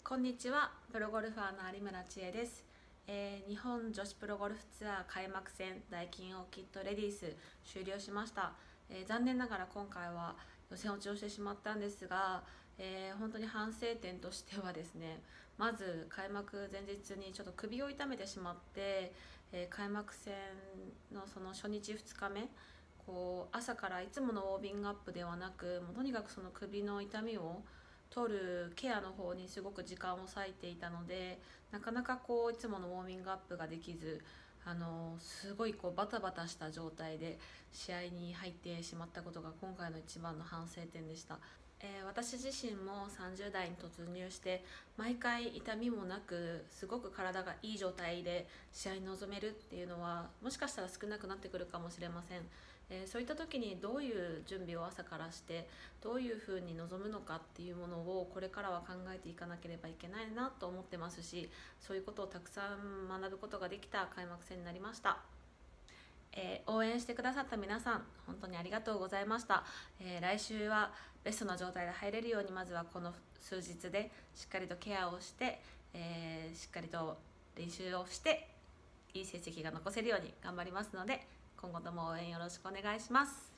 こんにちは、プロゴルファーの有村千恵です。日本女子プロゴルフツアー開幕戦ダイキンオーキッドレディース終了しました。残念ながら今回は予選落ちをしてしまったんですが、本当に反省点としてはですね、まず開幕前日にちょっと首を痛めてしまって、開幕戦のその初日2日目朝からいつものウォーミングアップではなく、もうとにかくその首の痛みを取るケアの方にすごく時間を割いていたので、なかなかいつものウォーミングアップができず、すごいバタバタした状態で試合に入ってしまったことが今回の一番の反省点でした。私自身も30代に突入して毎回痛みもなくすごく体がいい状態で試合に臨めるっていうのはもしかしたら少なくなってくるかもしれません。そういった時にどういう準備を朝からしてどういうふうに臨むのかっていうものをこれからは考えていかなければいけないなと思ってますし、そういうことをたくさん学ぶことができた開幕戦になりました。応援してくださった皆さん本当にありがとうございました。来週はベストな状態で入れるように、まずはこの数日でしっかりとケアをして、しっかりと練習をしていい成績が残せるように頑張りますので、今後とも応援よろしくお願いします。